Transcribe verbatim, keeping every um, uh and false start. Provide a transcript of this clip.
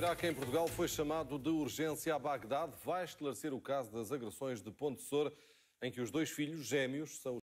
Iraque, em Portugal, foi chamado de urgência a Bagdade. Vai esclarecer o caso das agressões de Ponte de Soura, em que os dois filhos gêmeos são